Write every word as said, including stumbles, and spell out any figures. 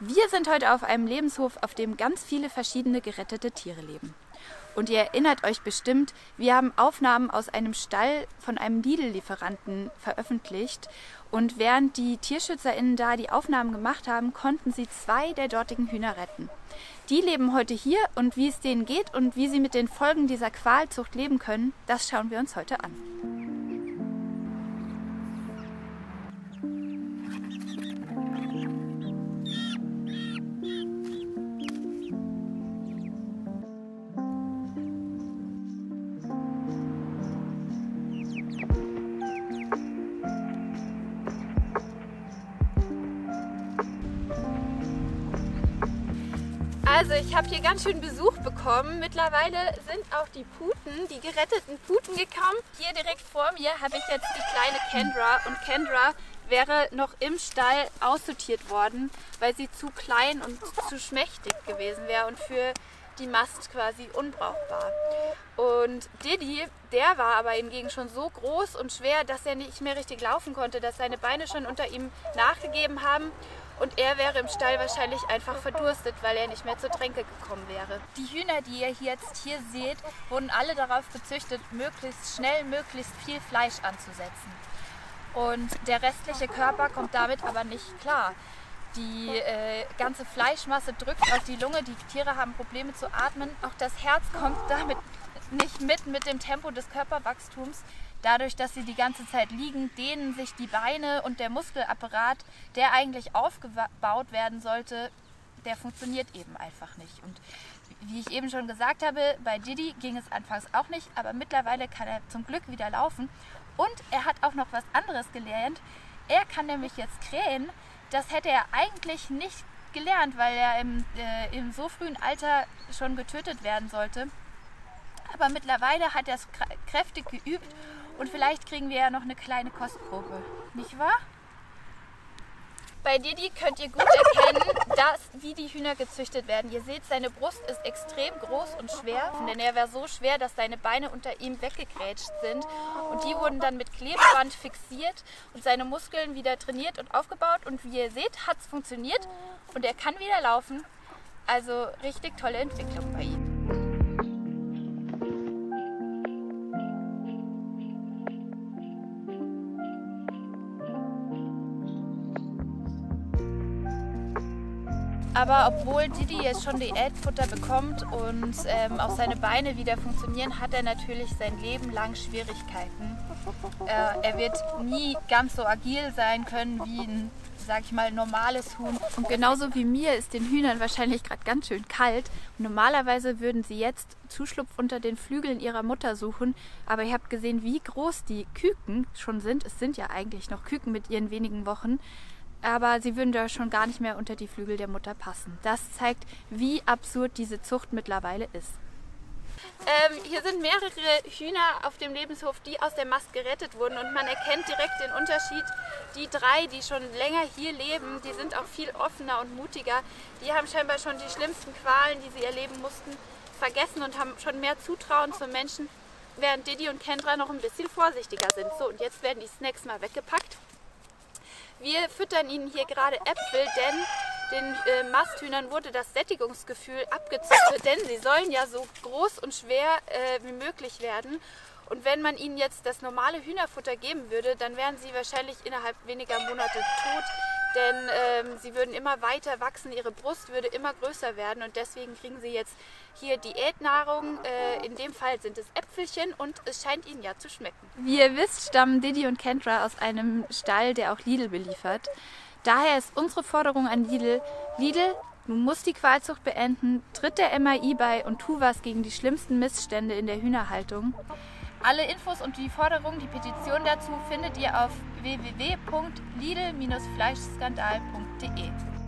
Wir sind heute auf einem Lebenshof, auf dem ganz viele verschiedene gerettete Tiere leben. Und ihr erinnert euch bestimmt, wir haben Aufnahmen aus einem Stall von einem Lidl-Lieferanten veröffentlicht. Und während die TierschützerInnen da die Aufnahmen gemacht haben, konnten sie zwei der dortigen Hühner retten. Die leben heute hier und wie es denen geht und wie sie mit den Folgen dieser Qualzucht leben können, das schauen wir uns heute an. Also ich habe hier ganz schön Besuch bekommen. Mittlerweile sind auch die Puten, die geretteten Puten gekommen. Hier direkt vor mir habe ich jetzt die kleine Kendra und Kendra wäre noch im Stall aussortiert worden, weil sie zu klein und zu schmächtig gewesen wäre und für die Mast quasi unbrauchbar. Und Diddy, der war aber hingegen schon so groß und schwer, dass er nicht mehr richtig laufen konnte, dass seine Beine schon unter ihm nachgegeben haben. Und er wäre im Stall wahrscheinlich einfach verdurstet, weil er nicht mehr zur Tränke gekommen wäre. Die Hühner, die ihr jetzt hier seht, wurden alle darauf gezüchtet, möglichst schnell, möglichst viel Fleisch anzusetzen. Und der restliche Körper kommt damit aber nicht klar. Die äh, ganze Fleischmasse drückt auf die Lunge, die Tiere haben Probleme zu atmen. Auch das Herz kommt damit nicht mit mit dem Tempo des Körperwachstums. Dadurch, dass sie die ganze Zeit liegen, dehnen sich die Beine und der Muskelapparat, der eigentlich aufgebaut werden sollte, der funktioniert eben einfach nicht. Und wie ich eben schon gesagt habe, bei Diddy ging es anfangs auch nicht, aber mittlerweile kann er zum Glück wieder laufen. Und er hat auch noch was anderes gelernt. Er kann nämlich jetzt krähen. Das hätte er eigentlich nicht gelernt, weil er im, äh, im so frühen Alter schon getötet werden sollte. Aber mittlerweile hat er es kräftig geübt. Und vielleicht kriegen wir ja noch eine kleine Kostprobe, nicht wahr? Bei Diddy könnt ihr gut erkennen, dass, wie die Hühner gezüchtet werden. Ihr seht, seine Brust ist extrem groß und schwer, denn er war so schwer, dass seine Beine unter ihm weggegrätscht sind. Und die wurden dann mit Klebeband fixiert und seine Muskeln wieder trainiert und aufgebaut. Und wie ihr seht, hat es funktioniert und er kann wieder laufen. Also richtig tolle Entwicklung bei ihm. Aber obwohl Diddy jetzt schon Diätfutter bekommt und ähm, auch seine Beine wieder funktionieren, hat er natürlich sein Leben lang Schwierigkeiten. Äh, er wird nie ganz so agil sein können wie ein, sag ich mal, normales Huhn. Und genauso wie mir ist den Hühnern wahrscheinlich gerade ganz schön kalt. Und normalerweise würden sie jetzt Zuschlupf unter den Flügeln ihrer Mutter suchen. Aber ihr habt gesehen, wie groß die Küken schon sind. Es sind ja eigentlich noch Küken mit ihren wenigen Wochen. Aber sie würden da schon gar nicht mehr unter die Flügel der Mutter passen. Das zeigt, wie absurd diese Zucht mittlerweile ist. Ähm, hier sind mehrere Hühner auf dem Lebenshof, die aus der Mast gerettet wurden und man erkennt direkt den Unterschied. Die drei, die schon länger hier leben, die sind auch viel offener und mutiger. Die haben scheinbar schon die schlimmsten Qualen, die sie erleben mussten, vergessen und haben schon mehr Zutrauen zum Menschen, während Diddy und Kendra noch ein bisschen vorsichtiger sind. So, und jetzt werden die Snacks mal weggepackt. Wir füttern ihnen hier gerade Äpfel, denn den äh, Masthühnern wurde das Sättigungsgefühl abgezüchtet, denn sie sollen ja so groß und schwer äh, wie möglich werden. Und wenn man ihnen jetzt das normale Hühnerfutter geben würde, dann wären sie wahrscheinlich innerhalb weniger Monate tot, denn ähm, sie würden immer weiter wachsen, ihre Brust würde immer größer werden und deswegen kriegen sie jetzt hier Diätnahrung. Äh, in dem Fall sind es Äpfelchen und es scheint ihnen ja zu schmecken. Wie ihr wisst, stammen Diddy und Kendra aus einem Stall, der auch Lidl beliefert. Daher ist unsere Forderung an Lidl: Lidl, du musst die Qualzucht beenden, tritt der M A I bei und tu was gegen die schlimmsten Missstände in der Hühnerhaltung. Alle Infos und die Forderung, die Petition dazu findet ihr auf w w w punkt lidl Bindestrich fleischskandal punkt de.